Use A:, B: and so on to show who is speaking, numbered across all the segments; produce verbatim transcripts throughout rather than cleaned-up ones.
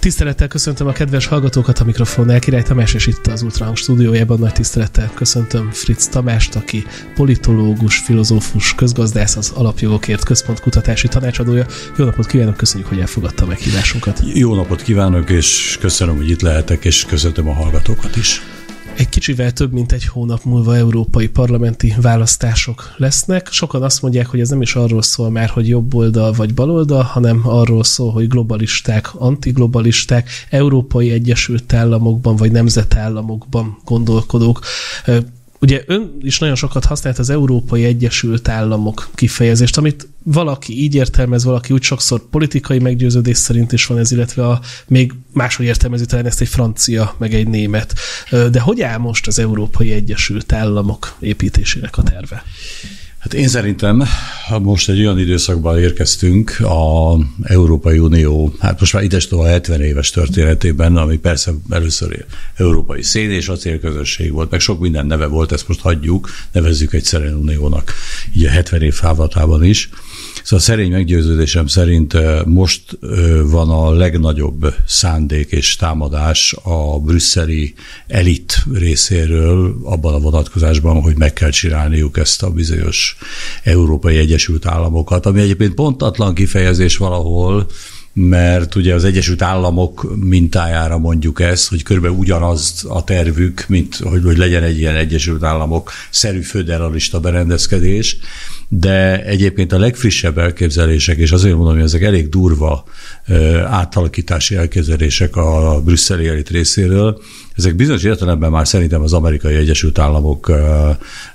A: Tisztelettel köszöntöm a kedves hallgatókat, a mikrofonnál Király Tamás, és itt az Ultrahang stúdiójában nagy tisztelettel köszöntöm Fritz Tamást, aki politológus, filozófus, közgazdász, az Alapjogokért Központ kutatási tanácsadója. Jó napot kívánok, köszönjük, hogy elfogadta a meghívásunkat.
B: Jó napot kívánok, és köszönöm, hogy itt lehetek, és köszöntöm a hallgatókat is.
A: Egy kicsivel több mint egy hónap múlva európai parlamenti választások lesznek. Sokan azt mondják, hogy ez nem is arról szól már, hogy jobb oldal vagy bal oldal, hanem arról szól, hogy globalisták, antiglobalisták, Európai Egyesült Államokban vagy nemzetállamokban gondolkodók. Ugye ön is nagyon sokat használt az Európai Egyesült Államok kifejezést, amit valaki így értelmez, valaki úgy sokszor politikai meggyőződés szerint is van ez, illetve a, még máshogy értelmezi talán ezt egy francia, meg egy német. De hogy áll most az Európai Egyesült Államok építésének a terve?
B: Hát én szerintem most egy olyan időszakban érkeztünk az Európai Unió, hát most már idestova hetven éves történetében, ami persze először Európai Szén és Acélközösség volt, meg sok minden neve volt, ezt most hagyjuk, nevezzük egyszerűen Uniónak, így a hetven év fávatában is. Szóval szerény meggyőződésem szerint most van a legnagyobb szándék és támadás a brüsszeli elit részéről abban a vonatkozásban, hogy meg kell csinálniuk ezt a bizonyos Európai Egyesült Államokat, ami egyébként pontatlan kifejezés valahol, mert ugye az Egyesült Államok mintájára mondjuk ezt, hogy körülbelül ugyanaz a tervük, mint hogy, hogy legyen egy ilyen Egyesült Államok szerű föderalista berendezkedés, de egyébként a legfrissebb elképzelések, és azért mondom, hogy ezek elég durva átalakítási elképzelések a brüsszeli elit részéről, ezek bizonyos értelemben már szerintem az Amerikai Egyesült Államokon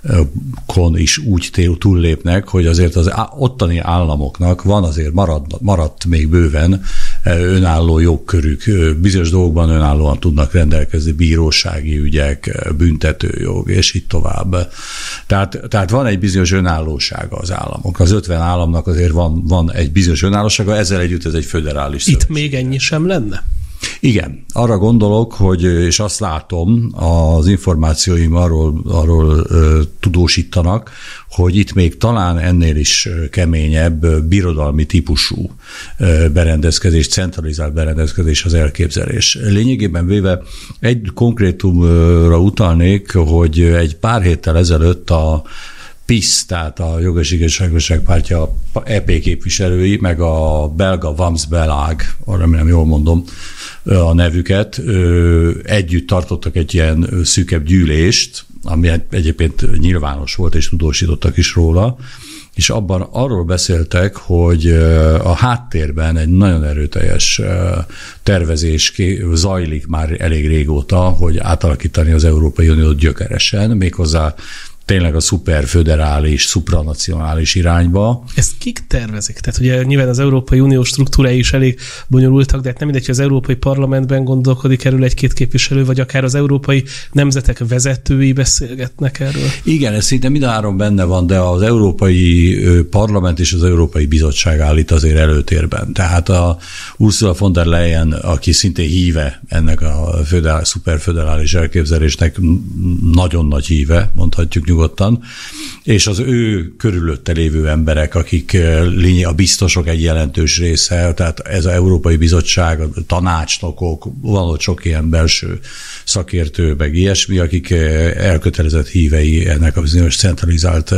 B: is úgy túllépnek, hogy azért az ottani államoknak van azért maradt, maradt még bőven önálló jogkörük, bizonyos dolgokban önállóan tudnak rendelkezni, bírósági ügyek, büntetőjog, és így tovább. Tehát, tehát van egy bizonyos önállósága az államok. Az ötven államnak azért van, van egy bizonyos önállósága, ezzel együtt ez egy föderális
A: Itt még ennyi sem lenne?
B: Igen, arra gondolok, hogy, és azt látom, az információim arról, arról ö, tudósítanak, hogy itt még talán ennél is keményebb, birodalmi típusú ö, berendezkedés, centralizált berendezkedés az elképzelés. Lényegében véve egy konkrétumra utalnék, hogy egy pár héttel ezelőtt a pé i es, tehát a Jog és Igazságosság Pártja é pé képviselői, meg a belga Vlaams Belang, arra nem jól mondom a nevüket, együtt tartottak egy ilyen szűkebb gyűlést, ami egyébként nyilvános volt, és tudósítottak is róla, és abban arról beszéltek, hogy a háttérben egy nagyon erőteljes tervezés zajlik már elég régóta, hogy átalakítani az Európai Uniót gyökeresen, méghozzá tényleg a szuperföderális, supranacionális irányba.
A: Ezt kik tervezik? Tehát ugye nyilván az Európai Unió struktúrái is elég bonyolultak, de hát nem mindegy, hogy az Európai Parlamentben gondolkodik erről egy-két képviselő, vagy akár az európai nemzetek vezetői beszélgetnek erről.
B: Igen, ez szinte mindhárom benne van, de az Európai Parlament és az Európai Bizottság állít azért előtérben. Tehát a Ursula von der Leyen, aki szintén híve ennek a föderál, szuperföderális elképzelésnek, nagyon nagy híve, mondhatjuk nyugodtan, és az ő körülötte lévő emberek, akik a biztosok egy jelentős része, tehát ez az Európai Bizottság, a tanácsnokok, van ott sok ilyen belső szakértő, meg ilyesmi, akik elkötelezett hívei ennek a bizonyos centralizált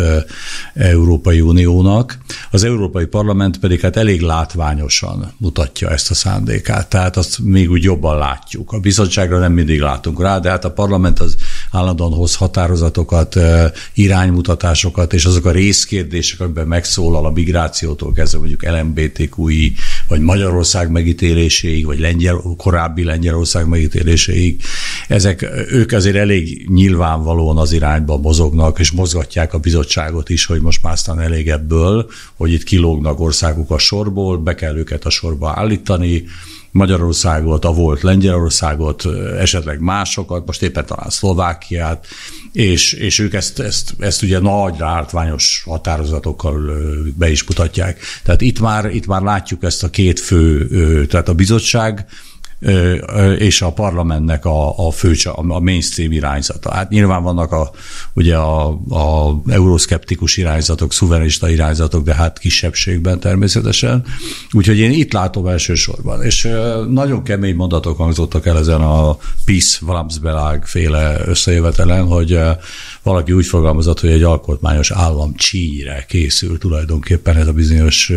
B: Európai Uniónak. Az Európai Parlament pedig hát elég látványosan mutatja ezt a szándékát, tehát azt még úgy jobban látjuk. A bizottságra nem mindig látunk rá, de hát a parlament az állandóan hoz határozatokat, iránymutatásokat, és azok a részkérdések, amiben megszólal a migrációtól kezdve mondjuk el em bé té kú i, vagy Magyarország megítéléséig, vagy Lengyel, korábbi Lengyelország megítéléséig, ezek, ők azért elég nyilvánvalóan az irányba mozognak, és mozgatják a bizottságot is, hogy most már aztán elég ebből, hogy itt kilógnak országok a sorból, be kell őket a sorba állítani, Magyarországot, a volt Lengyelországot, esetleg másokat, most éppen talán Szlovákiát, és, és ők ezt, ezt, ezt ugye nagy látványos határozatokkal be is mutatják. Tehát itt már, itt már látjuk ezt a két fő, tehát a bizottság és a parlamentnek a, a fő, a mainstream irányzata. Hát nyilván vannak a, ugye a, a euroszkeptikus irányzatok, szuverenista irányzatok, de hát kisebbségben természetesen. Úgyhogy én itt látom elsősorban. És nagyon kemény mondatok hangzottak el ezen a Peace Vlaams-Belag féle összejövetelen, hogy valaki úgy fogalmazott, hogy egy alkotmányos állam csínyre készül tulajdonképpen ez a bizonyos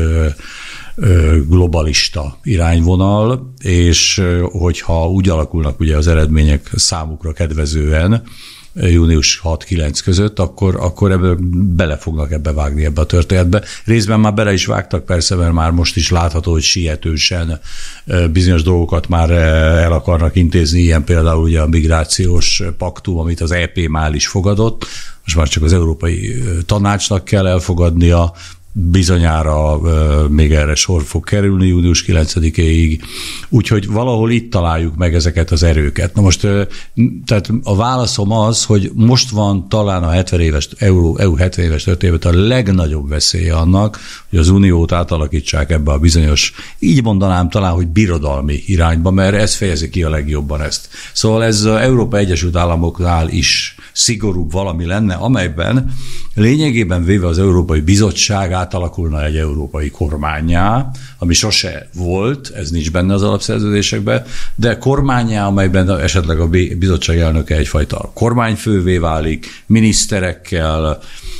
B: globalista irányvonal, és hogyha úgy alakulnak ugye az eredmények számukra kedvezően, június hat-kilenc között, akkor, akkor ebből bele fognak ebbe vágni ebbe a történetbe. Részben már bele is vágtak persze, mert már most is látható, hogy sietősen bizonyos dolgokat már el akarnak intézni, ilyen például ugye a migrációs paktum, amit az é pé már is fogadott, most már csak az Európai Tanácsnak kell elfogadnia, bizonyára uh, még erre sor fog kerülni június kilencedikéig, úgyhogy valahol itt találjuk meg ezeket az erőket. Na most uh, tehát a válaszom az, hogy most van talán a hetven éves, Euró, é u hetven éves történetben a legnagyobb veszélye annak, hogy az uniót átalakítsák ebbe a bizonyos, így mondanám talán, hogy birodalmi irányba, mert ez fejezi ki a legjobban ezt. Szóval ez az Európa Egyesült Államoknál is szigorúbb valami lenne, amelyben lényegében véve az Európai Bizottság átalakulna egy európai kormánnyá, ami sose volt, ez nincs benne az alapszerződésekben, de kormánnyá, amelyben esetleg a bizottság elnöke egyfajta kormányfővé válik, miniszterekkel,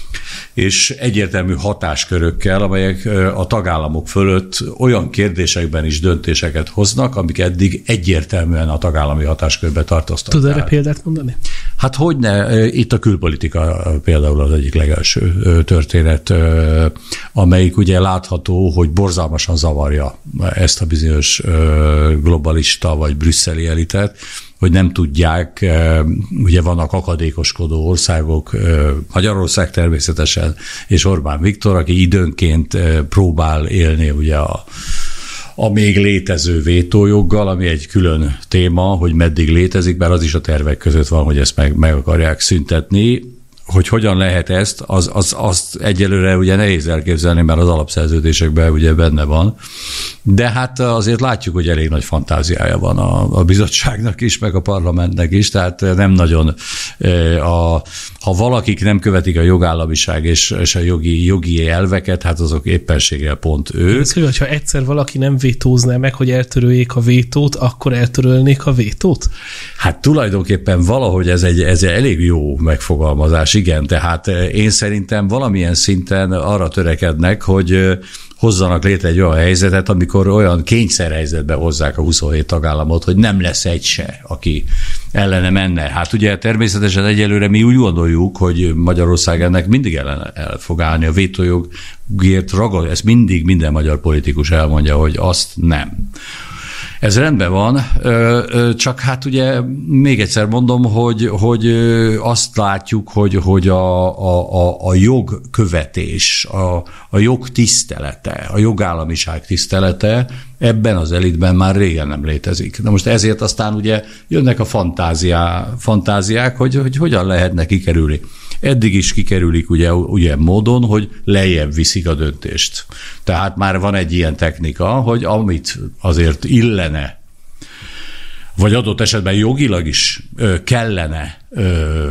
B: és egyértelmű hatáskörökkel, amelyek a tagállamok fölött olyan kérdésekben is döntéseket hoznak, amik eddig egyértelműen a tagállami hatáskörbe tartoztak.
A: Tud erre példát mondani?
B: Hát hogyne, itt a külpolitika például az egyik legelső történet, amelyik ugye látható, hogy borzalmasan zavarja ezt a bizonyos globalista vagy brüsszeli elitet, hogy nem tudják, ugye vannak akadékoskodó országok, Magyarország természetesen, és Orbán Viktor, aki időnként próbál élni ugye a, a még létező vétójoggal, ami egy külön téma, hogy meddig létezik, bár az is a tervek között van, hogy ezt meg, meg akarják szüntetni. Hogy hogyan lehet ezt, az, az, azt egyelőre ugye nehéz elképzelni, mert az alapszerződésekben ugye benne van. De hát azért látjuk, hogy elég nagy fantáziája van a, a bizottságnak is, meg a parlamentnek is, tehát nem nagyon, a, ha valakik nem követik a jogállamiság és, és a jogi, jogi elveket, hát azok éppenséggel pont ők.
A: Ez, hogy ha egyszer valaki nem vétózná meg, hogy eltöröljék a vétót, akkor eltörölnék a vétót?
B: Hát tulajdonképpen valahogy ez egy, ez egy elég jó megfogalmazás. Igen, tehát én szerintem valamilyen szinten arra törekednek, hogy hozzanak létre egy olyan helyzetet, amikor olyan kényszerhelyzetbe hozzák a huszonhét tagállamot, hogy nem lesz egy se, aki ellene menne. Hát ugye természetesen egyelőre mi úgy gondoljuk, hogy Magyarország ennek mindig ellen el fog állni. A vétójogért ragad, ezt mindig minden magyar politikus elmondja, hogy azt nem. Ez rendben van, csak hát ugye még egyszer mondom, hogy, hogy azt látjuk, hogy, hogy a, a, a jogkövetés, a, a jog tisztelete, a jogállamiság tisztelete ebben az elitben már régen nem létezik. Na most ezért aztán ugye jönnek a fantáziá, fantáziák, hogy, hogy hogyan lehetne kikerülni. Eddig is kikerülik ugye, ugye módon, hogy lejjebb viszik a döntést. Tehát már van egy ilyen technika, hogy amit azért illene, vagy adott esetben jogilag is ö, kellene ö,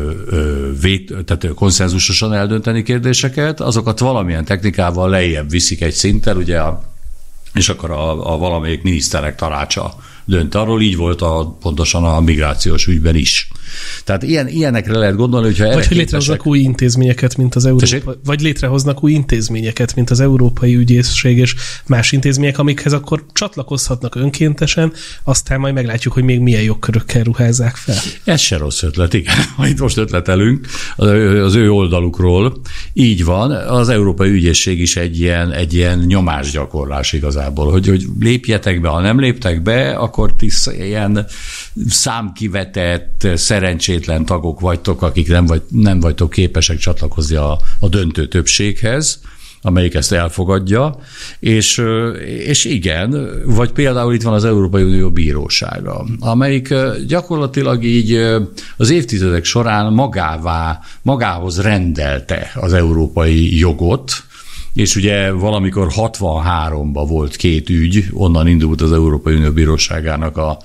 B: ö, vét, tehát konszenzusosan eldönteni kérdéseket, azokat valamilyen technikával lejjebb viszik egy szinten, ugye a, és akkor a, a valamelyik miniszterek tanácsa dönt arról, így volt a, pontosan a migrációs ügyben is. Tehát ilyen, ilyenekre lehet gondolni, hogyha
A: vagy hogy létrehoznak új intézményeket, mint az Európai, vagy létrehoznak új intézményeket, mint az Európai Ügyészség és más intézmények, amikhez akkor csatlakozhatnak önkéntesen, aztán majd meglátjuk, hogy még milyen jogkörökkel ruházzák fel.
B: Ez se rossz ötlet, igen. Itt most ötletelünk az ő oldalukról. Így van, az Európai Ügyészség is egy ilyen, egy ilyen nyomásgyakorlás igazából, hogy, hogy lépjetek be, ha nem léptek be, akkor tisz, ilyen számkivetett, szerencsétlen tagok vagytok, akik nem, vagy, nem vagytok képesek csatlakozni a, a döntő többséghez, amelyik ezt elfogadja, és, és igen, vagy például itt van az Európai Unió Bírósága, amelyik gyakorlatilag így az évtizedek során magává, magához rendelte az európai jogot, és ugye valamikor hatvanháromban volt két ügy, onnan indult az Európai Unió Bíróságának a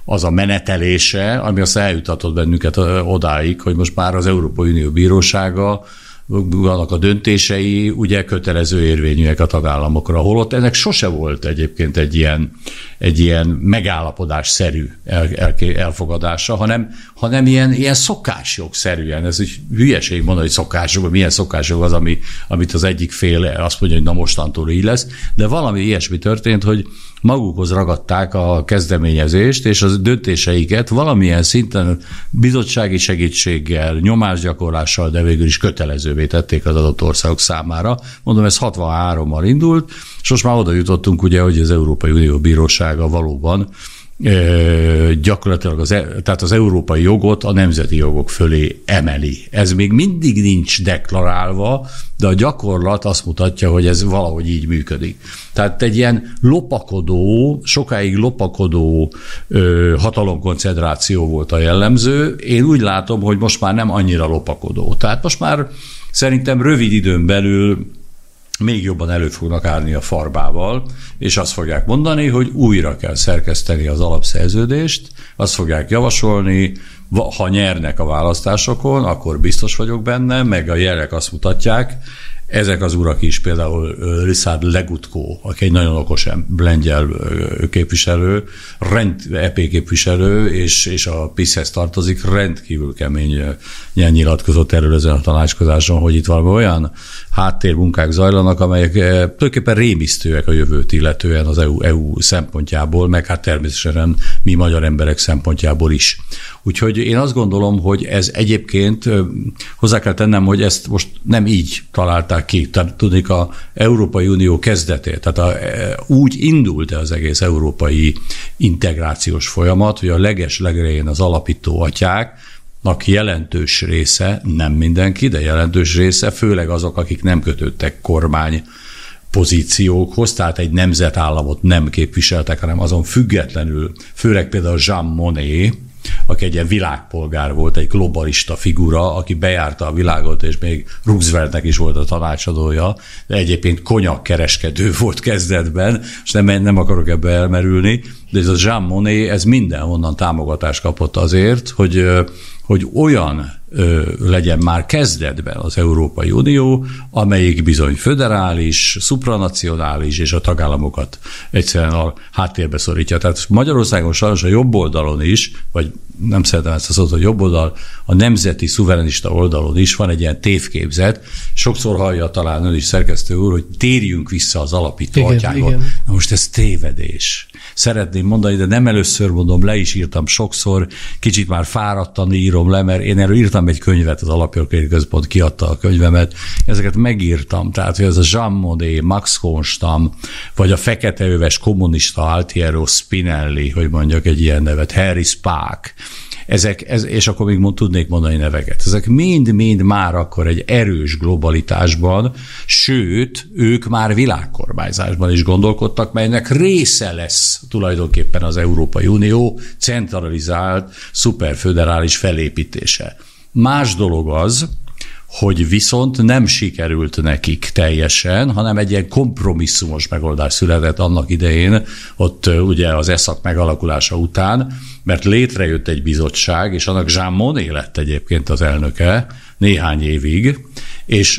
B: az a menetelése, ami aztán eljutatott bennünket odáig, hogy most már az Európai Unió Bírósága annak a döntései ugye kötelező érvényűek a tagállamokra, holott ennek sose volt egyébként egy ilyen, egy ilyen megállapodásszerű el, el, elfogadása, hanem, hanem ilyen, ilyen szokásjogszerűen. Ez egy hülyeség mondani, hogy szokásjog, milyen szokásjog az, ami, amit az egyik fél azt mondja, hogy na mostantól így lesz, de valami ilyesmi történt, hogy magukhoz ragadták a kezdeményezést, és az döntéseiket valamilyen szinten bizottsági segítséggel, nyomásgyakorlással, de végül is kötelezővé tették az adott országok számára. Mondom, ez hatvanhárommal indult, és most már oda jutottunk, ugye, hogy az Európai Unió Bírósága valóban gyakorlatilag az, tehát az európai jogot a nemzeti jogok fölé emeli. Ez még mindig nincs deklarálva, de a gyakorlat azt mutatja, hogy ez valahogy így működik. Tehát egy ilyen lopakodó, sokáig lopakodó ö, hatalomkoncentráció volt a jellemző. Én úgy látom, hogy most már nem annyira lopakodó. Tehát most már szerintem rövid időn belül még jobban elő fognak állni a farbával, és azt fogják mondani, hogy újra kell szerkeszteni az alapszerződést, azt fogják javasolni, ha nyernek a választásokon, akkor biztos vagyok benne, meg a jelek azt mutatják, ezek az urak is, például Ryszard Legutko, aki egy nagyon okos lengyel képviselő, rend, é pé képviselő, és, és a PiS-hez tartozik, rendkívül kemény nyilatkozott erről ezen a tanácskozáson, hogy itt valami olyan háttérmunkák zajlanak, amelyek tulajdonképpen rémisztőek a jövőt illetően az é u, é u szempontjából, meg hát természetesen mi magyar emberek szempontjából is. Úgyhogy én azt gondolom, hogy ez egyébként, hozzá kell tennem, hogy ezt most nem így találták ki. Tehát tudnék, az Európai Unió kezdetét, tehát a, úgy indult az egész európai integrációs folyamat, hogy a leges legelején az alapító atyák, aki jelentős része, nem mindenki, de jelentős része, főleg azok, akik nem kötődtek kormány pozíciókhoz, tehát egy nemzetállamot nem képviseltek, hanem azon függetlenül, főleg például Jean Monnet, aki egy ilyen világpolgár volt, egy globalista figura, aki bejárta a világot, és még Rooseveltnek is volt a tanácsadója, de egyébként konyakkereskedő volt kezdetben, és nem, nem akarok ebbe elmerülni, de ez a Jean Monnet, ez mindenhonnan támogatást kapott azért, hogy, hogy olyan ö, legyen már kezdetben az Európai Unió, amelyik bizony föderális, supranacionális, és a tagállamokat egyszerűen a háttérbe szorítja. Tehát Magyarországon sajnos a jobb oldalon is, vagy nem szeretem ezt a szót, hogy jobb oldal, a nemzeti szuverenista oldalon is van egy ilyen tévképzet. Sokszor hallja talán ön is, szerkesztő úr, hogy térjünk vissza az alapító atyákon. Na most ez tévedés. Szeretném mondani, de nem először mondom, le is írtam sokszor, kicsit már fáradtan írom le, mert én erről írtam egy könyvet, az Alapjogi Központ kiadta a könyvemet, ezeket megírtam, tehát hogy ez a Jean Monnet, Max Konstam, vagy a feketeöves kommunista Altiero Spinelli, hogy mondjak egy ilyen nevet, Harry Spaak, ezek, ez, és akkor még mond, tudnék mondani neveket. Ezek mind-mind már akkor egy erős globalitásban, sőt, ők már világkormányzásban is gondolkodtak, melynek része lesz tulajdonképpen az Európai Unió centralizált, szuperföderális felépítése. Más dolog az, hogy viszont nem sikerült nekik teljesen, hanem egy ilyen kompromisszumos megoldás született annak idején, ott ugye az ESZAK megalakulása után, mert létrejött egy bizottság, és annak Jean Monnet lett egyébként az elnöke néhány évig, és,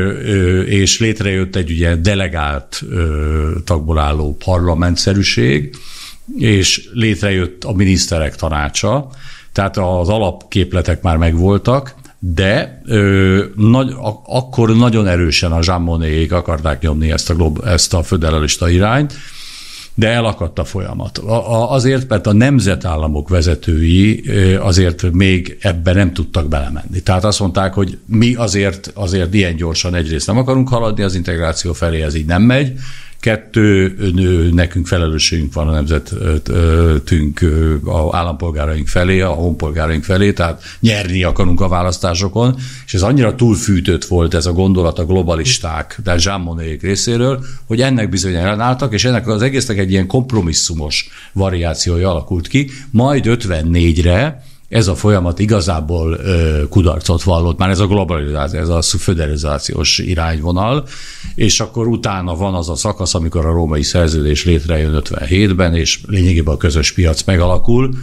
B: és létrejött egy ugye delegált tagból álló parlamentszerűség, és létrejött a miniszterek tanácsa, tehát az alapképletek már megvoltak, de ö, nagy, ak- akkor nagyon erősen a Jean Monneték akarták nyomni ezt a, glob- ezt a föderalista irányt, de elakadt a folyamat. A, a, azért, mert a nemzetállamok vezetői azért még ebben nem tudtak belemenni. Tehát azt mondták, hogy mi azért, azért ilyen gyorsan egyrészt nem akarunk haladni az integráció felé, ez így nem megy. Kettő, nekünk felelősségünk van a nemzetünk, a állampolgáraink felé, a honpolgáraink felé, tehát nyerni akarunk a választásokon, és ez annyira túlfűtött volt ez a gondolat a globalisták, tehát Jean Monneték részéről, hogy ennek bizony ellenálltak, és ennek az egésznek egy ilyen kompromisszumos variációja alakult ki, majd ötvennégyre ez a folyamat igazából ö, kudarcot vallott, már ez a globalizáció, ez a föderalizációs irányvonal, és akkor utána van az a szakasz, amikor a római szerződés létrejön ötvenhétben, és lényegében a közös piac megalakul,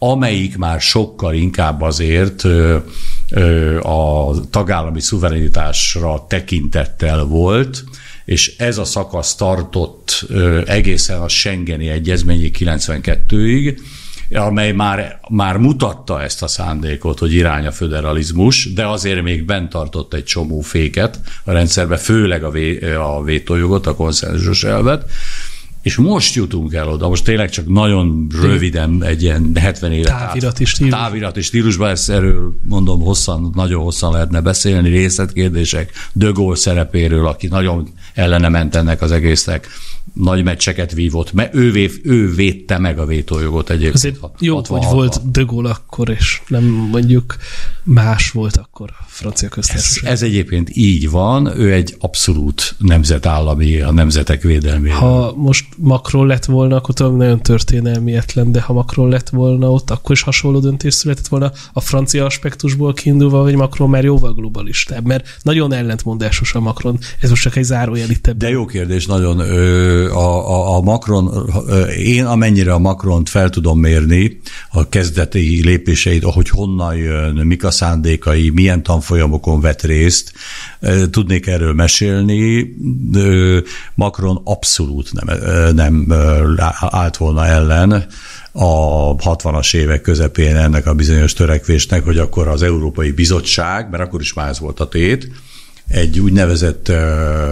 B: amelyik már sokkal inkább azért a tagállami szuverenitásra tekintettel volt, és ez a szakasz tartott egészen a Schengeni Egyezményig kilencvenkettőig, amely már, már mutatta ezt a szándékot, hogy irány a föderalizmus, de azért még bent tartott egy csomó féket a rendszerbe, főleg a, vé, a vétójogot, a konszenzusos elvet, és most jutunk el oda, most tényleg csak nagyon röviden egy ilyen hetven éve
A: távirati stílus.
B: Távirati stílusban, ezt erről mondom hosszan, nagyon hosszan lehetne beszélni, részletkérdések, De Gaulle szerepéről, aki nagyon ellene ment ennek az egésznek, nagy meccseket vívott, mert ő, vév, ő védte meg a vétójogot egyébként.
A: Azért jó, hogy volt De Gaulle akkor, és nem mondjuk más volt akkor a francia köztársaság.
B: Ez, ez egyébként így van, ő egy abszolút nemzetállami, a nemzetek védelmére.
A: Ha most Macron lett volna, akkor tudom, nagyon történelmietlen, de ha Macron lett volna ott, akkor is hasonló döntés született volna a francia aspektusból kiindulva, hogy Macron már jóval globalistább, mert nagyon ellentmondásos a Macron, ez most csak egy zárójel itt ebben.
B: De jó kérdés, nagyon a, a, a Macron, én amennyire a Macront fel tudom mérni, a kezdeti lépéseit, ahogy honnan jön, mik a szándékai, milyen tanfolyamokon vett részt, tudnék erről mesélni. Macron abszolút nem, nem állt volna ellen a hatvanas évek közepén ennek a bizonyos törekvésnek, hogy akkor az Európai Bizottság, mert akkor is már ez volt a tét, egy úgynevezett uh,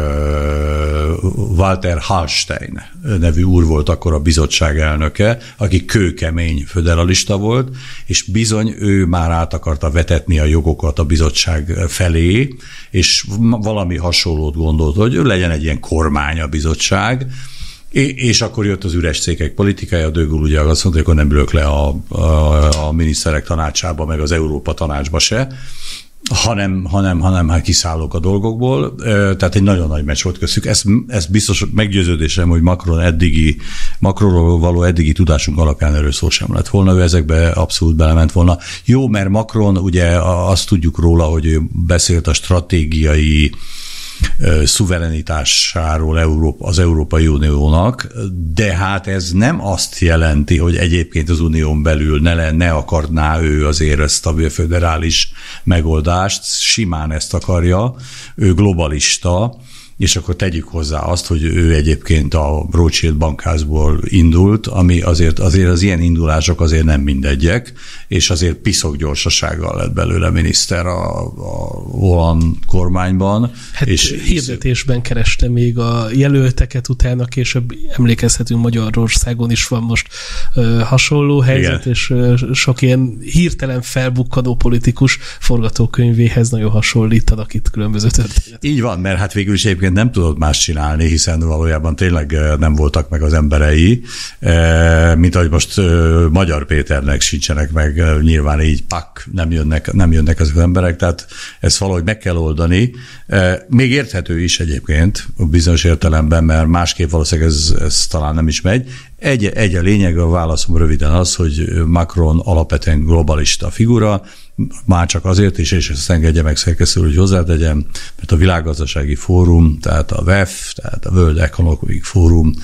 B: Walter Hallstein nevű úr volt akkor a bizottság elnöke, aki kőkemény föderalista volt, és bizony ő már át akarta vetetni a jogokat a bizottság felé, és valami hasonlót gondolt, hogy legyen egy ilyen kormány a bizottság, és akkor jött az üres székek politikája, De Gaulle ugye azt mondta, hogy akkor nem ülök le a, a, a miniszterek tanácsába, meg az Európa tanácsba se, hanem, hanem, hanem hát kiszállok a dolgokból. Tehát egy nagyon nagy meccs volt köztük. Ez, ez biztos meggyőződésem, hogy Macron eddigi, Macronról való eddigi tudásunk alapján erről szó sem lett volna, ő ezekbe abszolút belement volna. Jó, mert Macron, ugye azt tudjuk róla, hogy ő beszélt a stratégiai szuverenitásáról Európa, az Európai Uniónak, de hát ez nem azt jelenti, hogy egyébként az unión belül ne, ne akarná ő azért ezt a föderális megoldást, simán ezt akarja, ő globalista, és akkor tegyük hozzá azt, hogy ő egyébként a Rothschild bankházból indult, ami azért, azért az ilyen indulások azért nem mindegyek, és azért piszok gyorsasággal lett belőle miniszter a, a holland kormányban.
A: Hát
B: és
A: hirdetésben kereste még a jelölteket, utána később emlékezhetünk, Magyarországon is van most ö, hasonló helyzet, igen. És ö, sok ilyen hirtelen felbukkanó politikus forgatókönyvéhez nagyon hasonlítanak itt különböző történetek.
B: Így van, mert hát végül is egyébként nem tudott más csinálni, hiszen valójában tényleg nem voltak meg az emberei, mint ahogy most Magyar Péternek sincsenek meg, nyilván így pak, nem jönnek, nem jönnek ezek az emberek, tehát ezt valahogy meg kell oldani. Még érthető is egyébként, bizonyos értelemben, mert másképp valószínűleg ez, ez talán nem is megy. Egy, egy a lényeg, a válaszom röviden az, hogy Macron alapvetően globalista figura, már csak azért is, és ezt engedje meg szerkesztő, hogy hozzátegyem, mert a Világgazdasági Fórum, tehát a W E F, tehát a World Economic Forum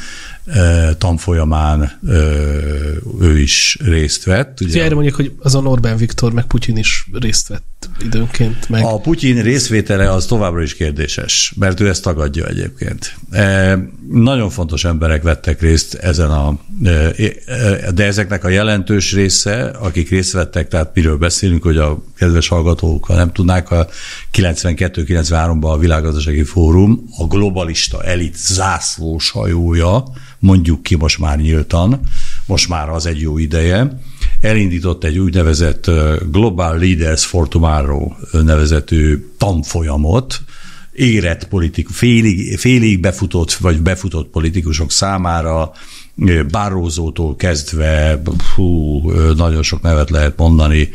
B: tanfolyamán ő is részt vett.
A: Ugye erre mondjuk, hogy azon Orbán Viktor meg Putyin is részt vett időnként. Meg.
B: A Putyin részvétele az továbbra is kérdéses, mert ő ezt tagadja egyébként. Nagyon fontos emberek vettek részt ezen a, de ezeknek a jelentős része, akik részt vettek, tehát miről beszélünk, hogy a kedves hallgatók, ha nem tudnák, a kilencvenkettő kilencvenháromban a Világgazdasági Fórum a globalista elit zászlós hajója, mondjuk ki most már nyíltan, most már az egy jó ideje, elindított egy úgynevezett Global Leaders for Tomorrow nevezetű tanfolyamot, érett politikus, félig, félig befutott, vagy befutott politikusok számára, Barrosótól kezdve, hú, nagyon sok nevet lehet mondani,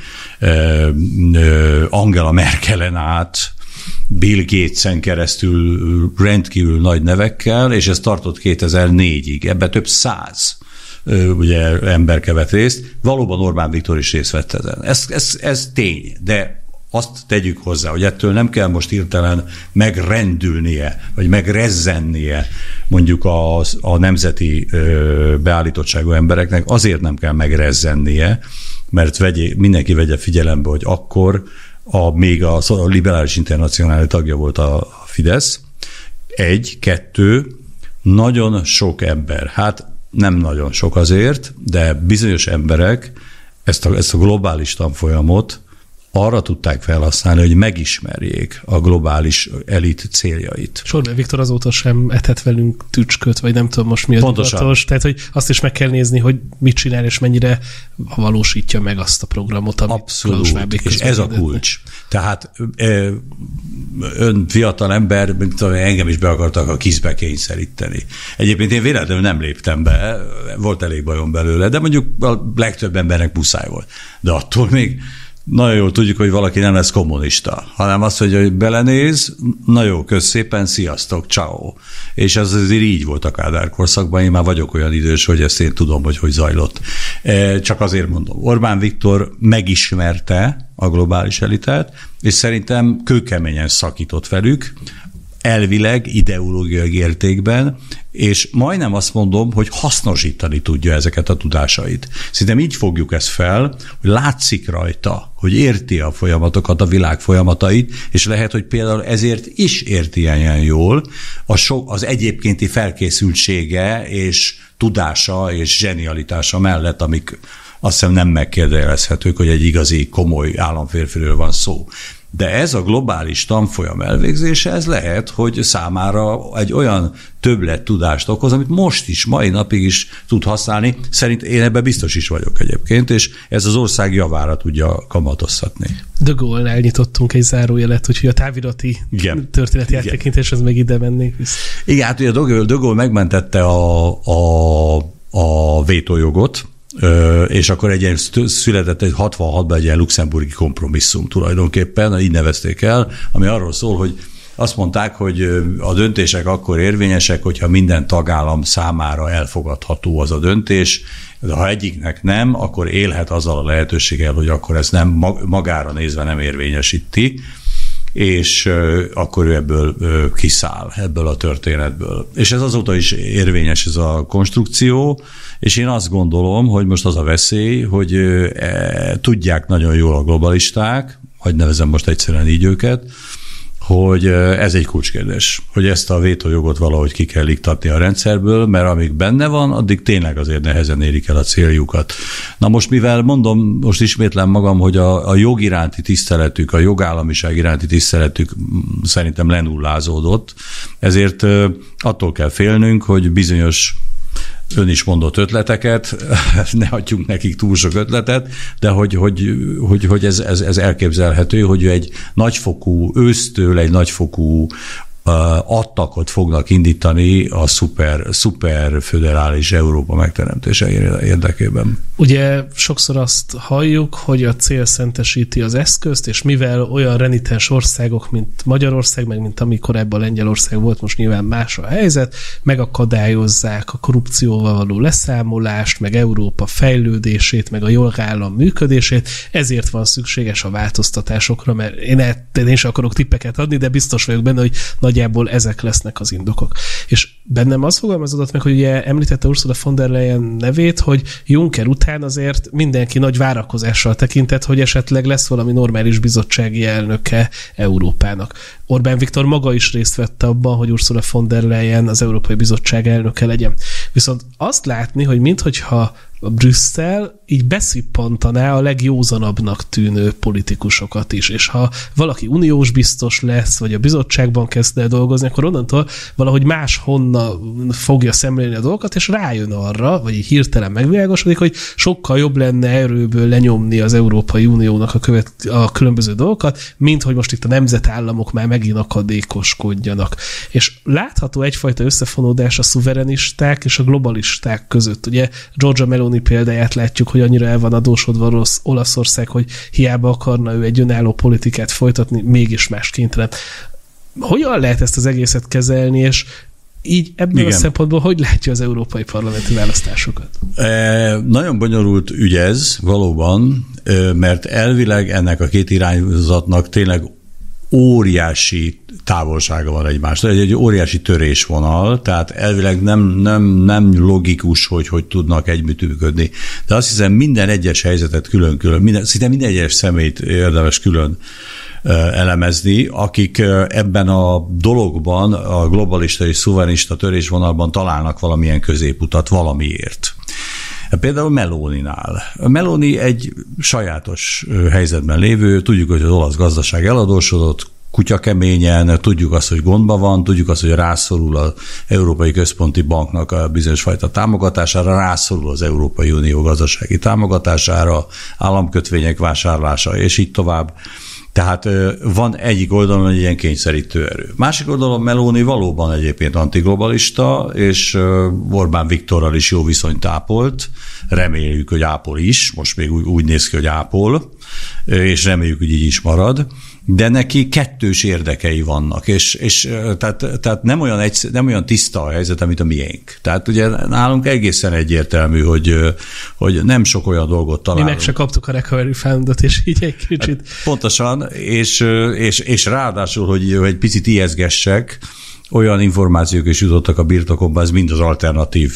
B: Angela Merkelen át, Bill Gatesen keresztül rendkívül nagy nevekkel, és ez tartott kétezer-négyig. Ebbe több száz ugye, ember vett részt. Valóban Orbán Viktor is részt vett ezen. Ez, ez, ez tény, de azt tegyük hozzá, hogy ettől nem kell most hirtelen megrendülnie, vagy megrezzennie mondjuk a, a nemzeti beállítottságú embereknek, azért nem kell megrezzennie, mert vegyé, mindenki vegye figyelembe, hogy akkor a, még a, a liberális internacionális tagja volt a Fidesz. Egy, kettő, nagyon sok ember, hát nem nagyon sok azért, de bizonyos emberek ezt a, ezt a globális tanfolyamot arra tudták felhasználni, hogy megismerjék a globális elit céljait.
A: Orbán Viktor azóta sem etett velünk tücsköt, vagy nem tudom most mi a divatos, tehát hogy azt is meg kell nézni, hogy mit csinál, és mennyire valósítja meg azt a programot, amit
B: Abszolút, és ez a kulcs. Tehát ön fiatal ember, mint engem is be akartak a kizbe kényszeríteni. Egyébként én véletlenül nem léptem be, volt elég bajom belőle, de mondjuk a legtöbb embernek muszáj volt. De attól még nagyon jól tudjuk, hogy valaki nem lesz kommunista, hanem azt, hogy belenéz, na jó, kösz szépen, sziasztok, ciao. És ez azért így volt a Kádár korszakban, én már vagyok olyan idős, hogy ezt én tudom, hogy hogy zajlott. Csak azért mondom, Orbán Viktor megismerte a globális elitet, és szerintem kőkeményen szakított velük, elvileg, ideológiai értékben, és majdnem azt mondom, hogy hasznosítani tudja ezeket a tudásait. Szerintem így fogjuk ezt fel, hogy látszik rajta, hogy érti a folyamatokat, a világ folyamatait, és lehet, hogy például ezért is érti ilyen jól a so, az egyébkénti felkészültsége és tudása és zsenialitása mellett, amik azt hiszem nem megkérdőjelezhetők, hogy egy igazi, komoly államférfiről van szó. De ez a globális tanfolyam elvégzése, ez lehet, hogy számára egy olyan többlet tudást okoz, amit most is, mai napig is tud használni. Szerint én ebben biztos is vagyok egyébként, és ez az ország javára tudja kamatoztatni.
A: De Gaulle-nál nyitottunk egy zárójelet, úgyhogy a távirati Igen. történeti áttekintés, ez meg ide mennék vissza.
B: Igen, hát ugye De Gaulle, De Gaulle megmentette a, a, a vétójogot, és akkor egy ilyen született egy hatvanhatban egy ilyen luxemburgi kompromisszum tulajdonképpen, így nevezték el, ami arról szól, hogy azt mondták, hogy a döntések akkor érvényesek, hogyha minden tagállam számára elfogadható az a döntés, de ha egyiknek nem, akkor élhet azzal a lehetőséggel, hogy akkor ezt nem magára nézve nem érvényesíti, és akkor ő ebből kiszáll, ebből a történetből. És ez azóta is érvényes ez a konstrukció, és én azt gondolom, hogy most az a veszély, hogy e, tudják nagyon jól a globalisták, hogy nevezem most egyszerűen így őket, hogy ez egy kulcskérdés, hogy ezt a vétójogot valahogy ki kell iktatni a rendszerből, mert amíg benne van, addig tényleg azért nehezen érik el a céljukat. Na most, mivel mondom, most ismétlem magam, hogy a, a jog iránti tiszteletük, a jogállamiság iránti tiszteletük szerintem lenullázódott, ezért attól kell félnünk, hogy bizonyos ön is mondott ötleteket, ne adjunk nekik túl sok ötletet, de hogy, hogy, hogy, hogy ez, ez, ez elképzelhető, hogy egy nagyfokú, ősztől egy nagyfokú attakot fognak indítani a szuper, szuper föderális Európa megteremtése érdekében.
A: Ugye sokszor azt halljuk, hogy a cél szentesíti az eszközt, és mivel olyan renitens országok, mint Magyarország, meg mint ami korábban Lengyelország volt, most nyilván más a helyzet, megakadályozzák a korrupcióval való leszámolást, meg Európa fejlődését, meg a jogállam működését, ezért van szükséges a változtatásokra, mert én, én is akarok tippeket adni, de biztos vagyok benne, hogy nagyjából ezek lesznek az indokok. És bennem az fogalmazódott meg, hogy ugye említette Ursula von der Leyen nevét, hogy Juncker után azért mindenki nagy várakozással tekintett, hogy esetleg lesz valami normális bizottsági elnöke Európának. Orbán Viktor maga is részt vette abban, hogy Ursula von der Leyen az Európai Bizottság elnöke legyen. Viszont azt látni, hogy minthogyha a Brüsszel így beszippantaná a legjózanabbnak tűnő politikusokat is, és ha valaki uniós biztos lesz, vagy a bizottságban kezd el dolgozni, akkor onnantól valahogy máshonnan fogja szemlélni a dolgokat, és rájön arra, vagy így hirtelen megvilágosodik, hogy sokkal jobb lenne erőből lenyomni az Európai Uniónak a, követ, a különböző dolgokat, mint hogy most itt a nemzetállamok már megint akadékoskodjanak. És látható egyfajta összefonódás a szuverenisták és a globalisták között. Ugye Giorgia Meloni példáját látjuk, hogy annyira el van adósodva rossz Olaszország, hogy hiába akarna ő egy önálló politikát folytatni, mégis más kénytelen. Hogyan lehet ezt az egészet kezelni, és így ebből Igen. a szempontból hogy látja az európai parlamenti választásokat?
B: E, nagyon bonyolult ügy ez, valóban, mert elvileg ennek a két irányzatnak tényleg óriási távolsága van egymástól, egy, egy óriási törésvonal, tehát elvileg nem, nem, nem logikus, hogy hogy tudnak együttműködni. De azt hiszem, minden egyes helyzetet külön-külön, minden, szinte minden egyes személyt érdemes külön elemezni, akik ebben a dologban, a globalista és szuverenista törésvonalban találnak valamilyen középutat valamiért. Például Meloninál. Meloni egy sajátos helyzetben lévő, tudjuk, hogy az olasz gazdaság eladósodott, kutyakeményen, tudjuk azt, hogy gondban van, tudjuk azt, hogy rászorul az Európai Központi Banknak a bizonyos fajta támogatására, rászorul az Európai Unió gazdasági támogatására, államkötvények vásárlása, és így tovább. Tehát van egyik oldalon egy ilyen kényszerítő erő. Másik oldalon Meloni valóban egyébként antiglobalista, és Orbán Viktorral is jó viszonyt ápolt. Reméljük, hogy ápol is, most még úgy, úgy néz ki, hogy ápol, és reméljük, hogy így is marad. De neki kettős érdekei vannak, és, és tehát, tehát nem, olyan egy, nem olyan tiszta a helyzet, mint a miénk. Tehát ugye nálunk egészen egyértelmű, hogy, hogy nem sok olyan dolgot találunk.
A: Mi meg se kaptuk a Recovery Fundot, és így egy kicsit. Hát
B: pontosan, és, és, és ráadásul, hogy egy picit ijeszgessek, olyan információk is jutottak a birtokomba, ez mind az alternatív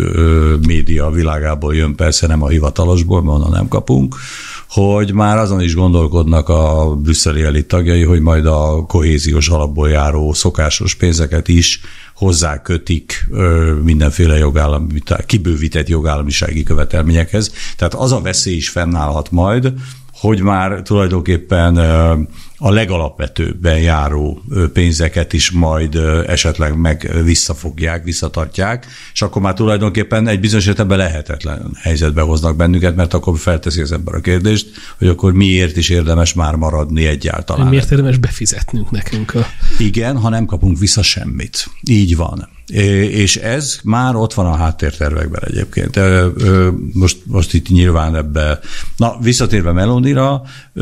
B: média világából jön, persze nem a hivatalosból, mert onnan nem kapunk, hogy már azon is gondolkodnak a brüsszeli elit tagjai, hogy majd a kohéziós alapból járó szokásos pénzeket is hozzákötik mindenféle jogállami, kibővített jogállamisági követelményekhez. Tehát az a veszély is fennállhat majd, hogy már tulajdonképpen a legalapvetőbben járó pénzeket is majd esetleg meg visszafogják, visszatartják, és akkor már tulajdonképpen egy bizonyos értelemben lehetetlen helyzetbe hoznak bennünket, mert akkor felteszi az ember a kérdést, hogy akkor miért is érdemes már maradni egyáltalán.
A: Miért érdemes befizetnünk nekünk? A...
B: Igen, ha nem kapunk vissza semmit. Így van. És ez már ott van a háttértervekben egyébként. Most, most itt nyilván ebbe... Na, visszatérve Melonira,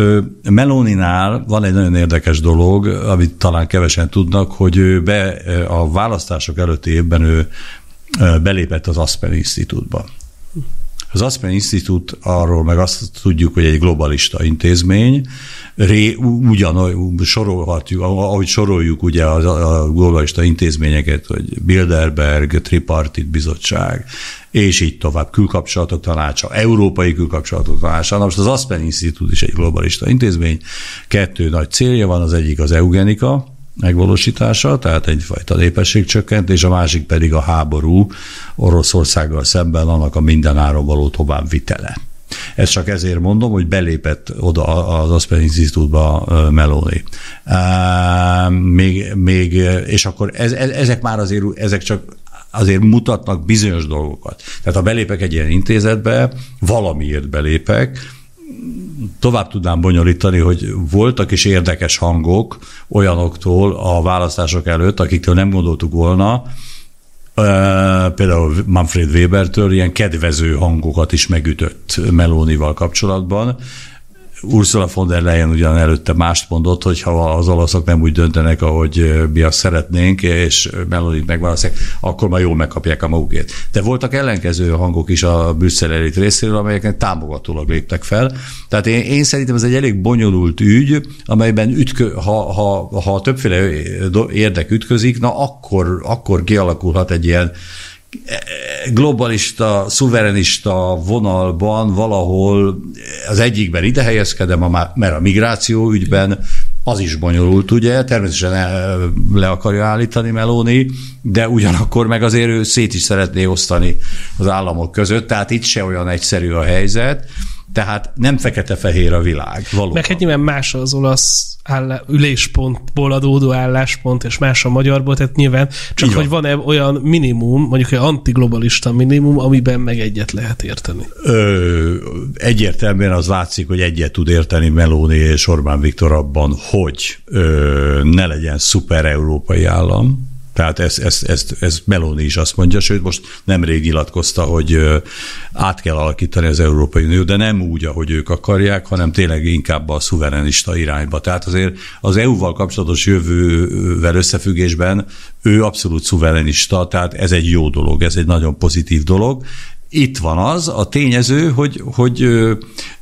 B: Meloninál van egy nagyon érdekes dolog, amit talán kevesen tudnak, hogy ő be, a választások előtti évben ő belépett az Aspen Institute-ba. Az Aspen Institute, arról meg azt tudjuk, hogy egy globalista intézmény, ré, ugyanúgy sorolhatjuk, ahogy soroljuk ugye a, a globalista intézményeket, hogy Bilderberg, Tripartit Bizottság, és így tovább, külkapcsolatok tanácsa, európai külkapcsolatok tanácsa. Na most az Aspen Institute is egy globalista intézmény, kettő nagy célja van, az egyik az eugenika megvalósítása, tehát egyfajta népességcsökkentés, a másik pedig a háború Oroszországgal szemben, annak a mindenáron való továbbvitele. Ezt csak ezért mondom, hogy belépett oda az Aspen Institute-ba Meloni. Még, még, és akkor ez, ezek már azért, ezek csak azért mutatnak bizonyos dolgokat. Tehát ha belépek egy ilyen intézetbe, valamiért belépek, tovább tudnám bonyolítani, hogy voltak is érdekes hangok olyanoktól a választások előtt, akiktől nem gondoltuk volna, például Manfred Webertől ilyen kedvező hangokat is megütött Melonival kapcsolatban. Ursula von der Leyen ugyan előtte mást mondott, hogy ha az olaszok nem úgy döntenek, ahogy mi azt szeretnénk, és Melonit megválasztják, akkor már jól megkapják a magukét. De voltak ellenkező hangok is a Brüsszel elit részéről, amelyeknek támogatólag léptek fel. Tehát én, én szerintem ez egy elég bonyolult ügy, amelyben ütkö, ha, ha, ha többféle érdek ütközik, na akkor, akkor kialakulhat egy ilyen globalista, szuverenista vonalban valahol az egyikben ide helyezkedem, mert a migráció ügyben az is bonyolult, ugye, természetesen le akarja állítani Meloni, de ugyanakkor meg azért ő szét is szeretné osztani az államok között, tehát itt se olyan egyszerű a helyzet, tehát nem fekete-fehér a világ. Valóban.
A: Meg hát nyilván más az olasz állá, üléspontból adódó álláspont, és más a magyarból, tehát nyilván csak igen. Hogy van-e olyan minimum, mondjuk egy antiglobalista minimum, amiben meg egyet lehet érteni.
B: Ö, egyértelműen az látszik, hogy egyet tud érteni Meloni és Orbán Viktor abban, hogy ö, ne legyen szuper európai állam. Tehát ezt, ezt, ezt, ezt Meloni is azt mondja, sőt most nemrég nyilatkozta, hogy át kell alakítani az Európai Unió, de nem úgy, ahogy ők akarják, hanem tényleg inkább a szuverenista irányba. Tehát azért az é u-val kapcsolatos jövővel összefüggésben ő abszolút szuverenista, tehát ez egy jó dolog, ez egy nagyon pozitív dolog. Itt van az a tényező, hogy, hogy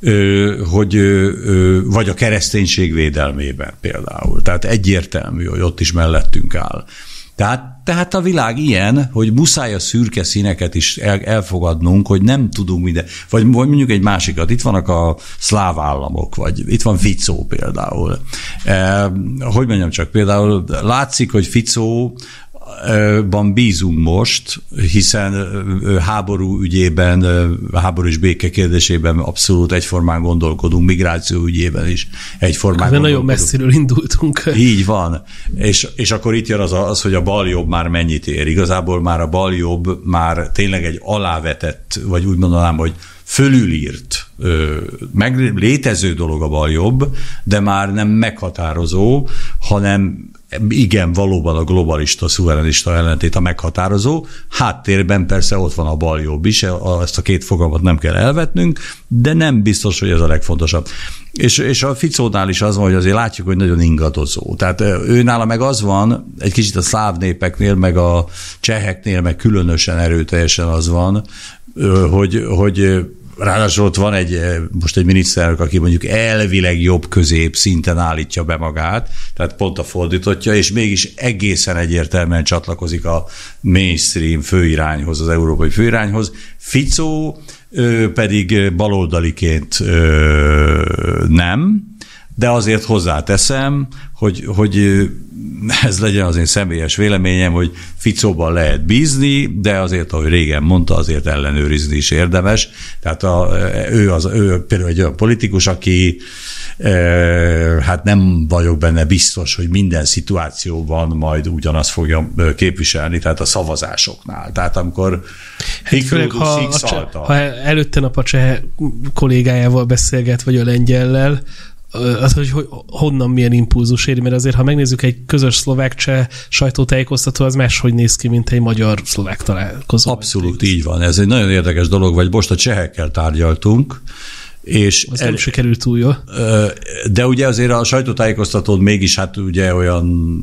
B: hogy vagy a kereszténység védelmében például. Tehát egyértelmű, hogy ott is mellettünk áll. Tehát, tehát a világ ilyen, hogy muszáj a szürke színeket is el, elfogadnunk, hogy nem tudunk minden. Vagy mondjuk egy másikat, itt vannak a szláv államok, vagy itt van Fico például. Eh, hogy mondjam csak, például látszik, hogy Fico ban bízunk most, hiszen háború ügyében, háború és béke kérdésében abszolút egyformán gondolkodunk, migráció ügyében is egyformán
A: gondolkodunk. Nagyon messziről indultunk.
B: Így van. És, és akkor itt jön az, az, hogy a baljobb már mennyit ér. Igazából már a baljobb már tényleg egy alávetett, vagy úgy mondanám, hogy fölülírt, meg létező dolog a baljobb, de már nem meghatározó, hanem igen, valóban a globalista, szuverenista ellentét a meghatározó. Háttérben persze ott van a baljobb is, ezt a két fogalmat nem kell elvetnünk, de nem biztos, hogy ez a legfontosabb. És, és a Ficónál is az van, hogy azért látjuk, hogy nagyon ingadozó. Tehát őnála meg az van, egy kicsit a szláv népeknél, meg a cseheknél, meg különösen erőteljesen az van, hogy, hogy ráadásul ott van egy, most egy miniszterelnök, aki mondjuk elvileg jobb-közép szinten állítja be magát, tehát pont a fordítottja, és mégis egészen egyértelműen csatlakozik a mainstream főirányhoz, az európai főirányhoz. Fico pedig baloldaliként nem, de azért hozzáteszem, hogy, hogy ez legyen az én személyes véleményem, hogy Ficóban lehet bízni, de azért, ahogy régen mondta, azért ellenőrizni is érdemes. Tehát a, ő, az, ő például egy olyan politikus, aki e, hát nem vagyok benne biztos, hogy minden szituációban majd ugyanazt fogja képviselni, tehát a szavazásoknál. Tehát amikor
A: hát főleg, ha, a cseh, ha előtte nap a cseh kollégájával beszélget, vagy a lengyellel, az, hogy honnan milyen impulzus éri, mert azért, ha megnézzük egy közös szlovák-cseh sajtótájékoztató, az máshogy néz ki, mint egy magyar-szlovák találkozó.
B: Abszolút így van. Ez egy nagyon érdekes dolog, vagy most a csehekkel tárgyaltunk, és
A: az el, nem sikerült túl jól.
B: De ugye azért a sajtótájékoztatón mégis hát ugye olyan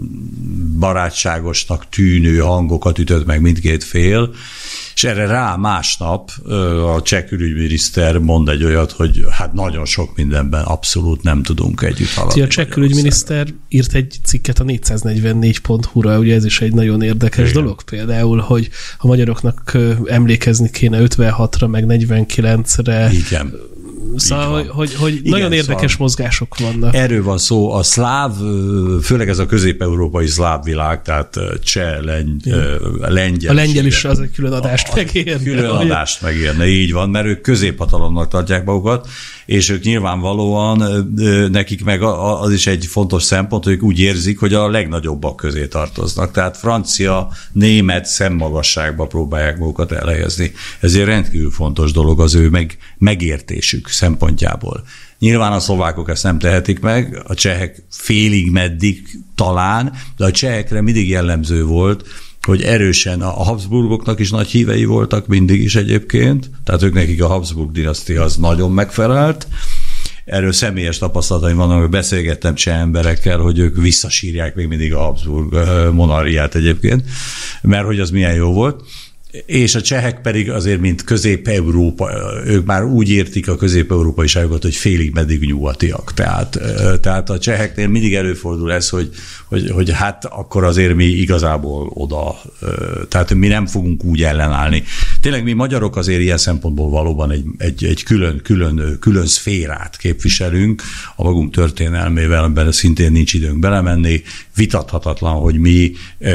B: barátságosnak tűnő hangokat ütött meg mindkét fél, és erre rá másnap a cseh külügyminiszter mond egy olyat, hogy hát nagyon sok mindenben abszolút nem tudunk együtt haladni.
A: A cseh külügyminiszter írt egy cikket a négyszáznegyvennégy pont hu-ra, ugye ez is egy nagyon érdekes igen. dolog például, hogy a magyaroknak emlékezni kéne ötvenhatra, meg negyvenkilencre.
B: Igen.
A: Szóval, hogy, hogy, hogy Igen, nagyon érdekes szóval mozgások vannak.
B: Erről van szó. A szláv, főleg ez a közép-európai szláv világ, tehát cseh, lengy, lengyel.
A: A lengyel is az egy külön adást megérne.
B: Külön adást megérne, így van, mert ők középhatalomnak tartják magukat, és ők nyilvánvalóan, nekik meg az is egy fontos szempont, hogy ők úgy érzik, hogy a legnagyobbak közé tartoznak. Tehát francia, német szemmagasságba próbálják magukat elhelyezni. Ezért rendkívül fontos dolog az ő meg, megértésük szempontjából. Nyilván a szlovákok ezt nem tehetik meg, a csehek félig meddig talán, de a csehekre mindig jellemző volt, hogy erősen a Habsburgoknak is nagy hívei voltak mindig is egyébként, tehát ők nekik a Habsburg dinasztia az nagyon megfelelt. Erről személyes tapasztalataim vannak, hogy beszélgettem cseh emberekkel, hogy ők visszasírják még mindig a Habsburg monarchiát egyébként, mert hogy az milyen jó volt. És a csehek pedig azért, mint Közép-Európa, ők már úgy értik a közép-európaiságokat, hogy félig meddig nyugatiak. Tehát, tehát a cseheknél mindig előfordul ez, hogy, hogy, hogy hát akkor azért mi igazából oda, tehát mi nem fogunk úgy ellenállni. Tényleg mi magyarok azért ilyen szempontból valóban egy, egy, egy külön, külön, külön szférát képviselünk a magunk történelmével, amiben szintén nincs időnk belemenni. Vitathatatlan, hogy mi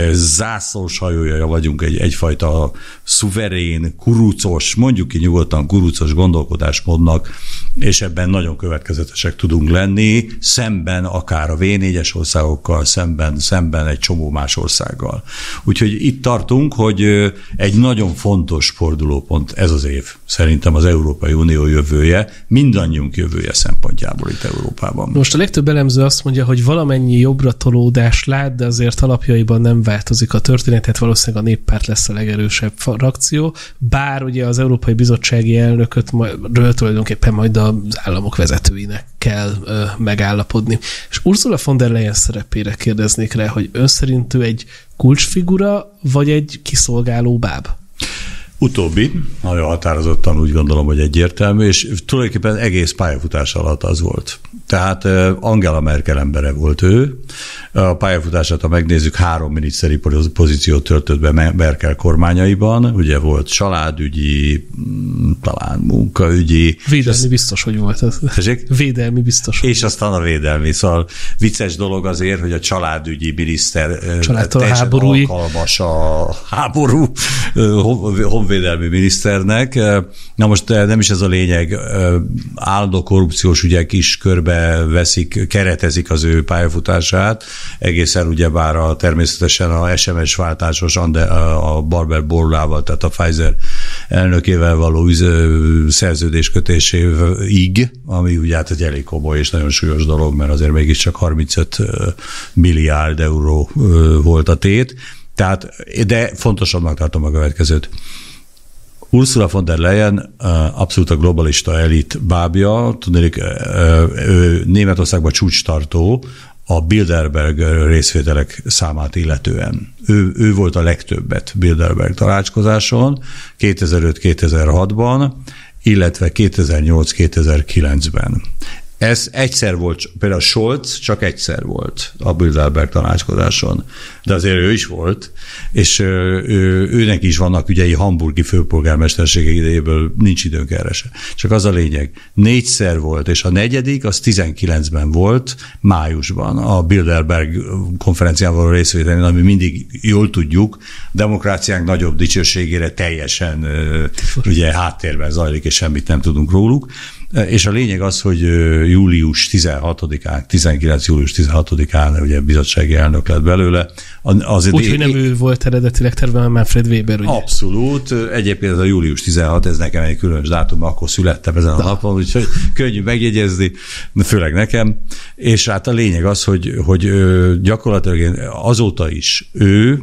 B: zászlós hajója vagyunk egy, egyfajta szuverén, kurucos, mondjuk ki nyugodtan kurucos gondolkodásmódnak, és ebben nagyon következetesek tudunk lenni, szemben akár a vé négyes országokkal, szemben, szemben egy csomó más országgal. Úgyhogy itt tartunk, hogy egy nagyon fontos fordulópont ez az év. Szerintem az Európai Unió jövője, mindannyiunk jövője szempontjából itt Európában.
A: Most a legtöbb elemző azt mondja, hogy valamennyi jobbra tolódás lát, de azért alapjaiban nem változik a történet, tehát valószínűleg a néppárt lesz a legerősebb frakció, bár ugye az Európai Bizottsági elnököt ről tulajdonképpen majd az államok vezetőinek kell ö, megállapodni. És Ursula von der Leyen szerepére kérdeznék rá, hogy ön szerint ő egy kulcsfigura, vagy egy kiszolgáló báb?
B: Utóbbi, nagyon határozottan úgy gondolom, hogy egyértelmű, és tulajdonképpen egész pályafutás alatt az volt. Tehát Angela Merkel embere volt ő. A pályafutását, ha megnézzük, három miniszteri pozíciót töltött be Merkel kormányaiban. Ugye volt családügyi, talán munkaügyi.
A: Védelmi ez... biztos, hogy volt ez.
B: Tessék?
A: Védelmi biztos.
B: És aztán a védelmi. Szóval vicces dolog azért, hogy a családügyi miniszter teljesen alkalmas a háború honvédelmi miniszternek. Na most nem is ez a lényeg. Állandó korrupciós ügyek is körbe veszik, keretezik az ő pályafutását, egészen ugyebár a, természetesen a es em es váltásos a Barber Bourlával, tehát a Pfizer elnökével való szerződéskötéséig, ami ugye hát egy elég komoly és nagyon súlyos dolog, mert azért mégiscsak harmincöt milliárd euró volt a tét. Tehát, de fontosabbnak tartom a következőt. Ursula von der Leyen abszolút a globalista elit bábja, tudnék, ő Németországban csúcstartó a Bilderberg részvételek számát illetően. Ő, ő volt a legtöbbet Bilderberg tanácskozáson kétezer-öt kétezer-hatban, illetve kétezer-nyolc kétezer-kilencben. Ez egyszer volt, például Scholz csak egyszer volt a Bilderberg tanácskozáson, de azért ő is volt, és ő, őnek is vannak ügyei hamburgi főpolgármestersége idejéből, nincs időnk erre se. Csak az a lényeg, négyszer volt, és a negyedik az tizenkilencben volt, májusban, a Bilderberg konferencián való részvételén, ami mindig jól tudjuk, demokráciánk nagyobb dicsőségére teljesen ugye háttérben zajlik, és semmit nem tudunk róluk. És a lényeg az, hogy július tizenhatodikán, tizenkilenc július tizenhatodikán ugye bizottsági elnök lett belőle.
A: Úgyhogy é- nem ő volt eredetileg terve, hanem Manfred Weber, ugye?
B: Abszolút. Egyébként ez a július tizenhat, ez nekem egy különös dátum, akkor születtem ezen a napon, úgyhogy könnyű megjegyezni, főleg nekem. És hát a lényeg az, hogy, hogy gyakorlatilag azóta is ő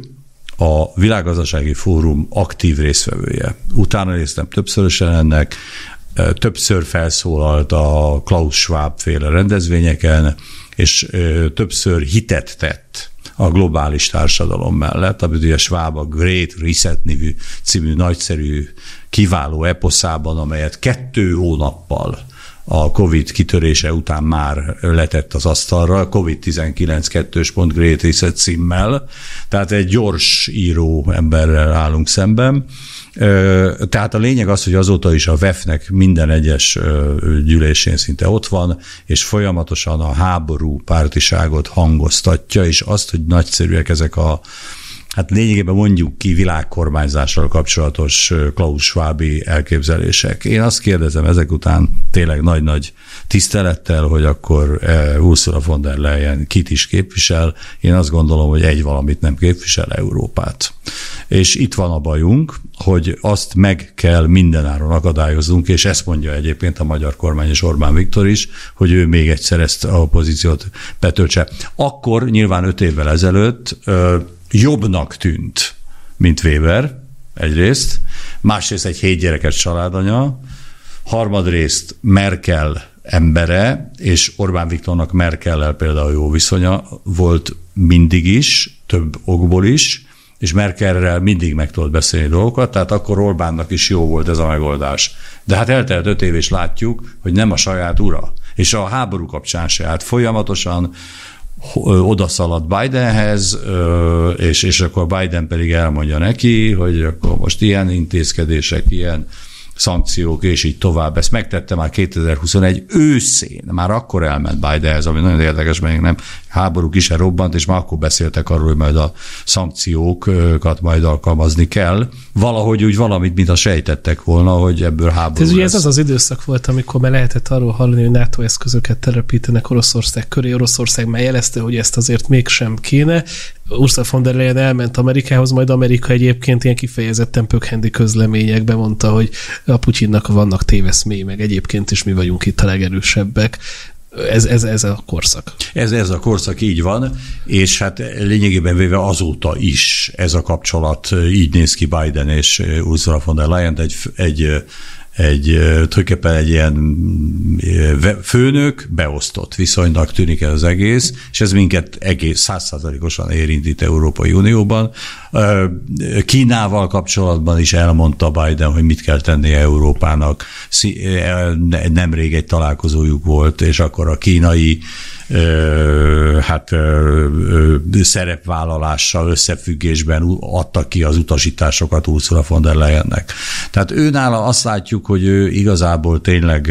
B: a Világgazdasági Fórum aktív résztvevője. Utána néztem többszörösen ennek, többször felszólalt a Klaus Schwab féle rendezvényeken, és többször hitet tett a globális társadalom mellett, amit ugye Schwab a Great Reset nevű című nagyszerű, kiváló eposzában, amelyet kettő hónappal a Covid kitörése után már letett az asztalra, Covid tizenkilenc kettős pont Great Reset címmel, tehát egy gyors író emberrel állunk szemben. Tehát a lényeg az, hogy azóta is a vé e ef-nek minden egyes gyűlésén szinte ott van, és folyamatosan a háború pártiságot hangoztatja, és azt, hogy nagyszerűek ezek a, hát lényegében mondjuk ki világkormányzással kapcsolatos Klaus Schwabi elképzelések. Én azt kérdezem ezek után tényleg nagy-nagy tisztelettel, hogy akkor Ursula von der Leyen kit is képvisel. Én azt gondolom, hogy egy valamit nem képvisel, Európát. És itt van a bajunk, hogy azt meg kell mindenáron akadályoznunk, és ezt mondja egyébként a magyar kormány és Orbán Viktor is, hogy ő még egyszer ezt a pozíciót betöltse. Akkor nyilván öt évvel ezelőtt jobbnak tűnt, mint Weber egyrészt, másrészt egy hét gyerekes családanya, harmadrészt Merkel embere, és Orbán Viktornak Merkellel például jó viszonya volt mindig is, több okból is, és Merkelrel mindig meg tudott beszélni dolgokat, tehát akkor Orbánnak is jó volt ez a megoldás. De hát eltelt öt év, és látjuk, hogy nem a saját ura. És a háború kapcsán se, hát folyamatosan odaszaladt Bidenhez, és, és akkor Biden pedig elmondja neki, hogy akkor most ilyen intézkedések, ilyen szankciók, és így tovább. Ezt megtette már kétezer-huszonegy őszén, már akkor elment Bidenhez, ami nagyon érdekes, mert nem háború ki se robbant, és már akkor beszéltek arról, hogy majd a szankciókat majd alkalmazni kell. Valahogy úgy valamit, mint a sejtettek volna, hogy ebből háború
A: ez,
B: lesz.
A: Ez az az időszak volt, amikor már lehetett arról hallani, hogy NATO eszközöket telepítenek Oroszország köré. Oroszország már jelezte, hogy ezt azért mégsem kéne. Ursula von der Leyen elment Amerikához, majd Amerika egyébként ilyen kifejezetten pökhendi közleményekbe mondta, hogy a Putyinnak vannak téveszmély, meg egyébként is mi vagyunk itt a legerősebbek. Ez, ez, ez a korszak.
B: Ez, ez a korszak így van, és hát lényegében véve azóta is ez a kapcsolat így néz ki Biden és Ursula von der Leyen, egy, egy egy tulajdonképpen egy ilyen főnök beosztott viszonynak tűnik ez az egész, és ez minket egész száz százalékosan érint itt Európai Unióban. Kínával kapcsolatban is elmondta Biden, hogy mit kell tennie Európának. Nemrég egy találkozójuk volt, és akkor a kínai hát szerepvállalással összefüggésben adtak ki az utasításokat Ursula von der Leyennek. Tehát őnála azt látjuk, hogy ő igazából tényleg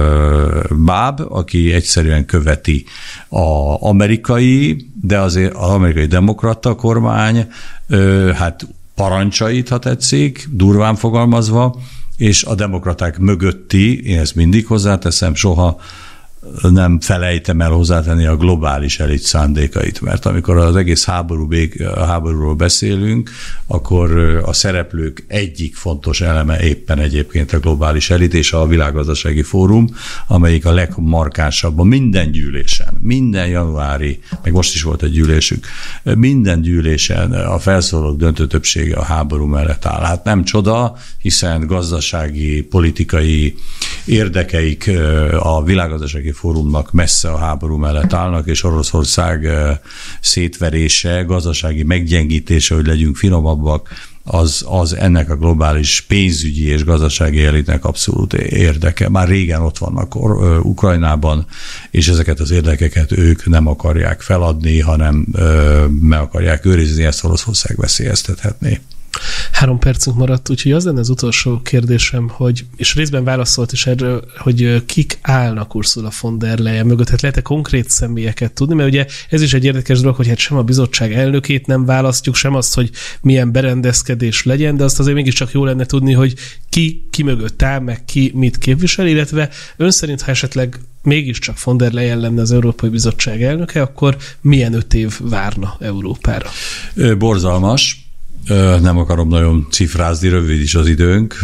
B: báb, aki egyszerűen követi az amerikai, de azért az amerikai demokrata kormány hát parancsait, ha tetszik, durván fogalmazva, és a demokraták mögötti, én ezt mindig hozzáteszem, soha nem felejtem el hozzátenni a globális elit szándékait, mert amikor az egész háború, háborúról beszélünk, akkor a szereplők egyik fontos eleme éppen egyébként a globális elit és a Világgazdasági Fórum, amelyik a legmarkánsabban minden gyűlésen, minden januári, meg most is volt egy gyűlésük, minden gyűlésen a felszólalók döntő többsége a háború mellett áll. Hát nem csoda, hiszen gazdasági, politikai érdekeik a Világgazdasági Fórumnak messze a háború mellett állnak, és Oroszország szétverése, gazdasági meggyengítése, hogy legyünk finomabbak, az, az ennek a globális pénzügyi és gazdasági elitnek abszolút érdeke. Már régen ott vannak Ukrajnában, és ezeket az érdekeket ők nem akarják feladni, hanem meg akarják őrizni, ezt Oroszország veszélyeztethetné.
A: Három percünk maradt, úgyhogy az lenne az utolsó kérdésem, hogy, és részben válaszolt is erről, hogy kik állnak Ursula von der Leyen mögött, hát lehet-e konkrét személyeket tudni, mert ugye ez is egy érdekes dolog, hogy hát sem a bizottság elnökét nem választjuk, sem azt, hogy milyen berendezkedés legyen, de azt azért mégiscsak jó lenne tudni, hogy ki, ki mögött áll, meg ki mit képvisel, illetve ön szerint, ha esetleg mégiscsak von der Leyen lenne az Európai Bizottság elnöke, akkor milyen öt év várna Európára?
B: Borzalmas. Nem akarom nagyon cifrázni, rövid is az időnk.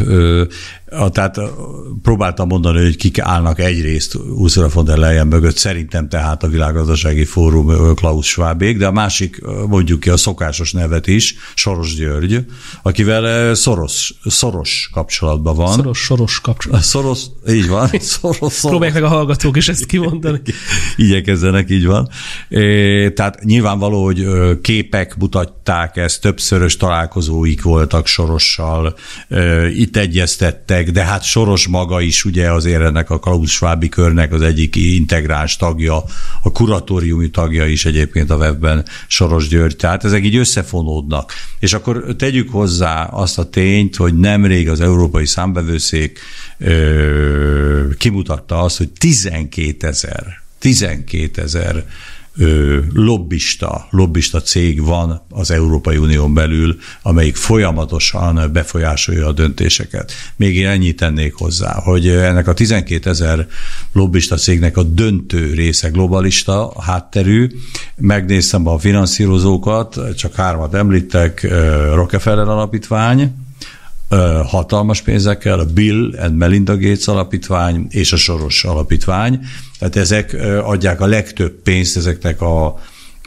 B: Tehát próbáltam mondani, hogy kik állnak egyrészt Ursula von der Leyen mögött, szerintem tehát a Világgazdasági Fórum Klaus Schwabék, de a másik, mondjuk ki a szokásos nevet is, Soros György, akivel szoros, szoros kapcsolatban van.
A: Szoros, soros kapcsolatban.
B: Szoros, így van. Szoros, szoros.
A: Próbálják meg a hallgatók is ezt kimondani.
B: Igyekezzenek, így van. Tehát nyilvánvaló, hogy képek mutatták ezt, többszörös találkozóik voltak Sorossal, itt egyeztettek, de hát Soros maga is ugye azért ennek a Klaus Schwabi körnek az egyik integráns tagja, a kuratóriumi tagja is egyébként a webben Soros György, tehát ezek így összefonódnak. És akkor tegyük hozzá azt a tényt, hogy nemrég az Európai Számvevőszék ö, kimutatta azt, hogy tizenkétezer, tizenkétezer lobbista, lobbista cég van az Európai Unión belül, amelyik folyamatosan befolyásolja a döntéseket. Még én ennyit tennék hozzá, hogy ennek a tizenkétezer lobbista cégnek a döntő része globalista hátterű. Megnéztem a finanszírozókat, csak hármat említek, Rockefeller Alapítvány, hatalmas pénzekkel, a Bill and Melinda Gates Alapítvány és a Soros Alapítvány. Tehát ezek adják a legtöbb pénzt ezeknek a, a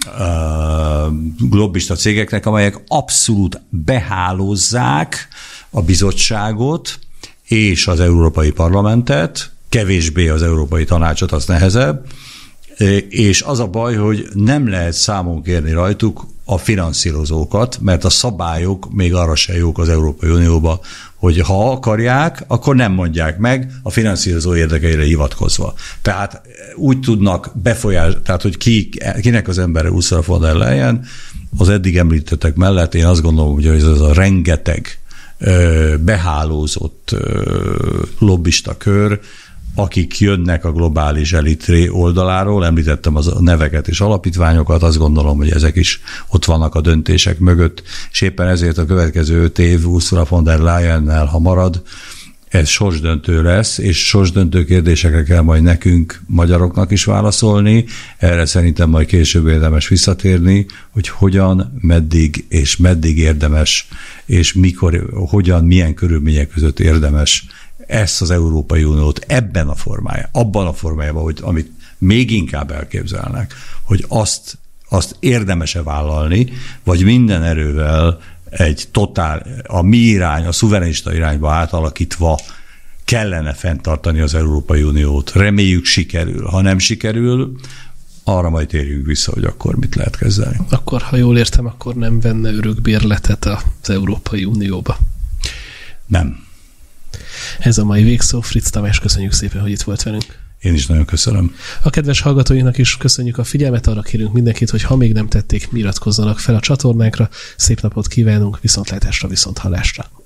B: globista cégeknek, amelyek abszolút behálózzák a bizottságot és az Európai Parlamentet, kevésbé az Európai Tanácsot, az nehezebb, és az a baj, hogy nem lehet számon kérni rajtuk a finanszírozókat, mert a szabályok még arra se jók az Európai Unióba, hogy ha akarják, akkor nem mondják meg a finanszírozó érdekeire hivatkozva. Tehát úgy tudnak befolyásolni, tehát hogy ki, kinek az embere Ursula von der Leyen, az eddig említettek mellett én azt gondolom, hogy ez az a rengeteg behálózott lobbista kör, akik jönnek a globális elitré oldaláról, említettem az neveket és alapítványokat, azt gondolom, hogy ezek is ott vannak a döntések mögött, és éppen ezért a következő öt év Ursula von der Leyennel, ha marad, ez sorsdöntő lesz, és sorsdöntő kérdésekre kell majd nekünk, magyaroknak is válaszolni. Erre szerintem majd később érdemes visszatérni, hogy hogyan, meddig és meddig érdemes, és mikor, hogyan, milyen körülmények között érdemes ezt az Európai Uniót ebben a formájában, abban a formájában, hogy amit még inkább elképzelnek, hogy azt, azt érdemese vállalni, vagy minden erővel egy totál, a mi irány, a szuverenista irányba átalakítva kellene fenntartani az Európai Uniót. Reméljük sikerül. Ha nem sikerül, arra majd térjünk vissza, hogy akkor mit lehet kezdeni.
A: Akkor, ha jól értem, akkor nem venne örökbérletet az Európai Unióba.
B: Nem.
A: Ez a mai végszó. Fritz Tamás, köszönjük szépen, hogy itt volt velünk.
B: Én is nagyon köszönöm.
A: A kedves hallgatóinknak is köszönjük a figyelmet, arra kérünk mindenkit, hogy ha még nem tették, iratkozzanak fel a csatornánkra. Szép napot kívánunk, viszontlátásra, viszonthallásra.